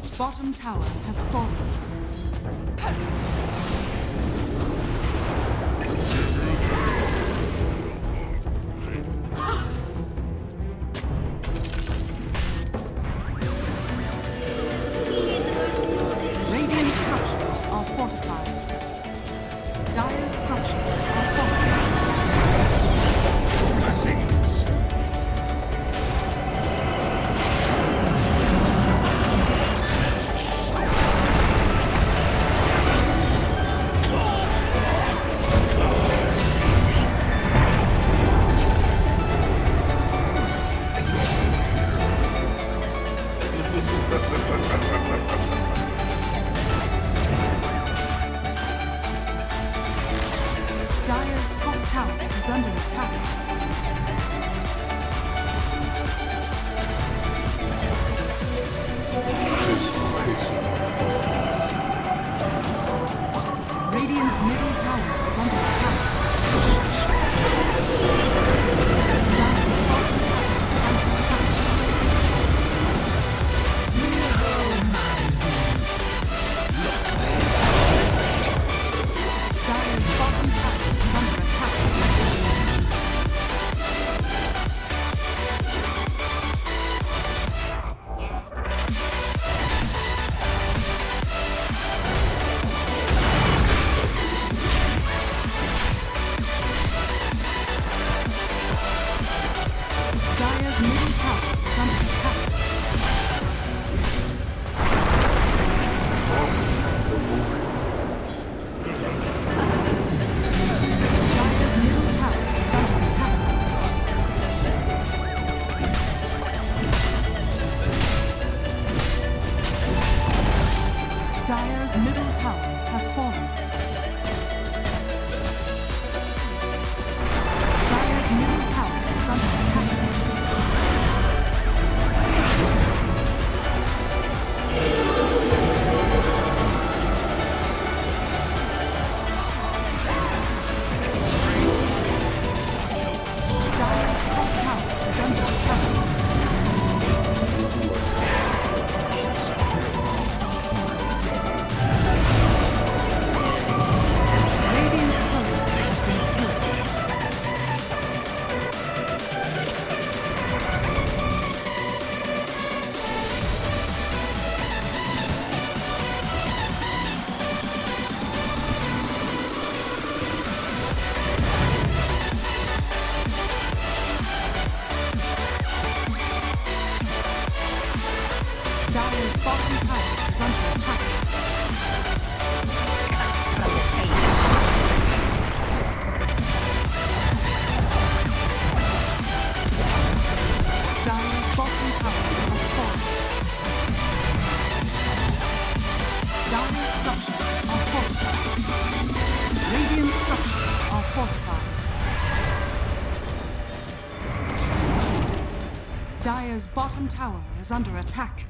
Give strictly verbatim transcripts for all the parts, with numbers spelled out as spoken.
Radiant's bottom tower has fallen. Radiant structures are fortified. Dire structures are fortified. Dire's top tower is under attack. Radiant's middle tower is under attack. Dire's bottom tower is under attack. Dire's bottom tower is under attack. Dire's middle tower is under attack. Dire's middle tower is under attack. Dire's middle tower has fallen. Dire's middle tower is under attack. Dire's top tower is under attack. Radiant's turret has been killed. Dire's bottom tower is under attack. Dire's bottom tower has fallen. Dire's structures are fortified. Radiant structures are fortified. Dire's bottom tower is under attack.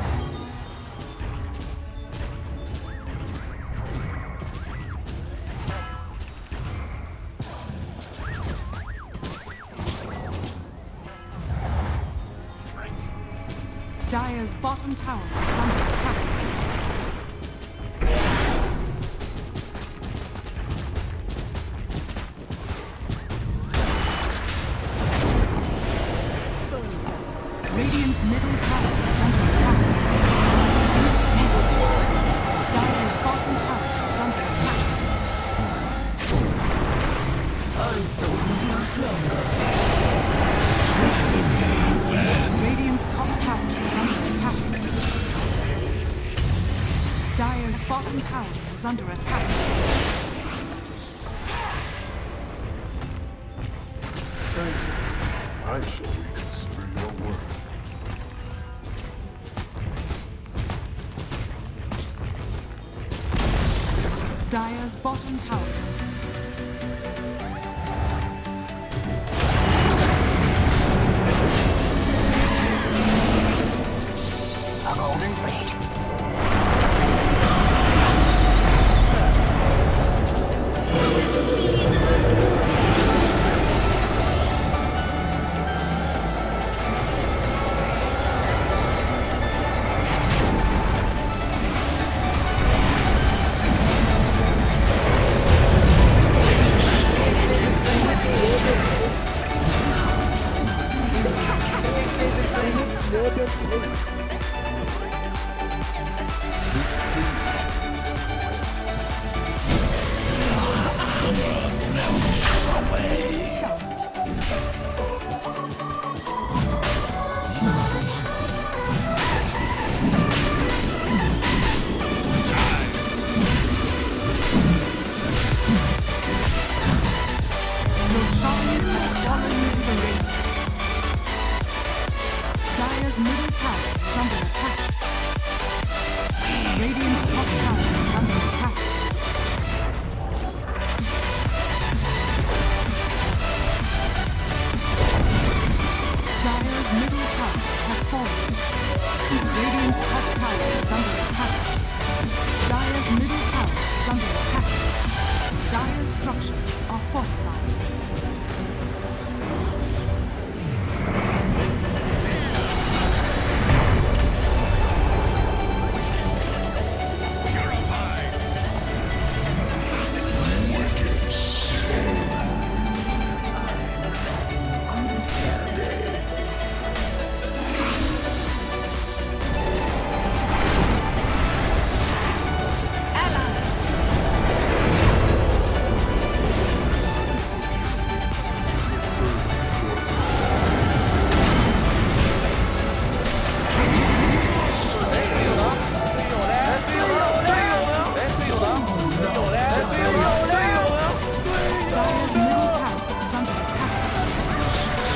Dire's bottom tower is under attack. Radiant's middle tower is under attack. Dire's bottom tower is under attack. Radiant's top tower is under attack. Dire's bottom tower is under attack. Thank you. I shall reconsider your work. Dire's bottom tower. A golden braid. fortified. Dire's middle tower is under attack.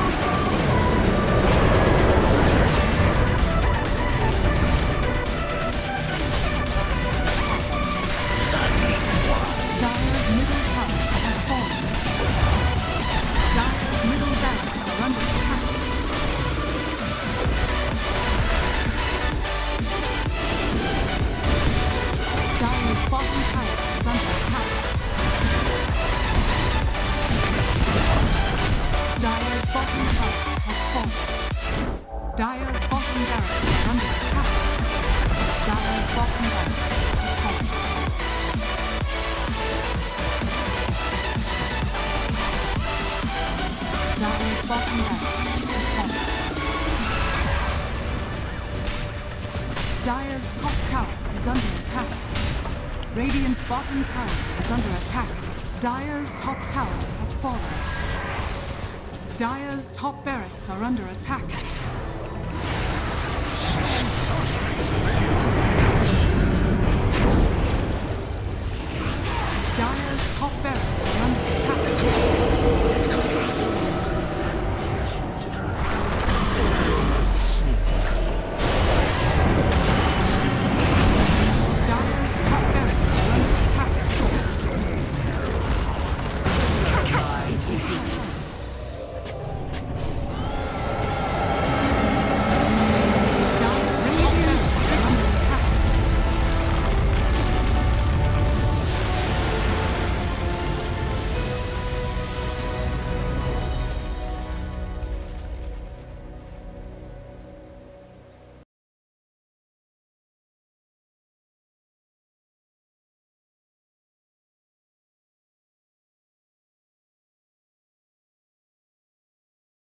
Dire's middle tower has fallen. Dire's middle barracks are under attack. Dire's bottom tower is under attack. Dire's bottom tower has fallen. Dire's bottom barracks is under attack. Dire's bottom barracks has fallen. Dire's bottom barracks has fallen. Dire's top tower is under attack. Radiant's bottom tower is under attack. Dire's top tower has fallen. Dire's top barracks are under attack.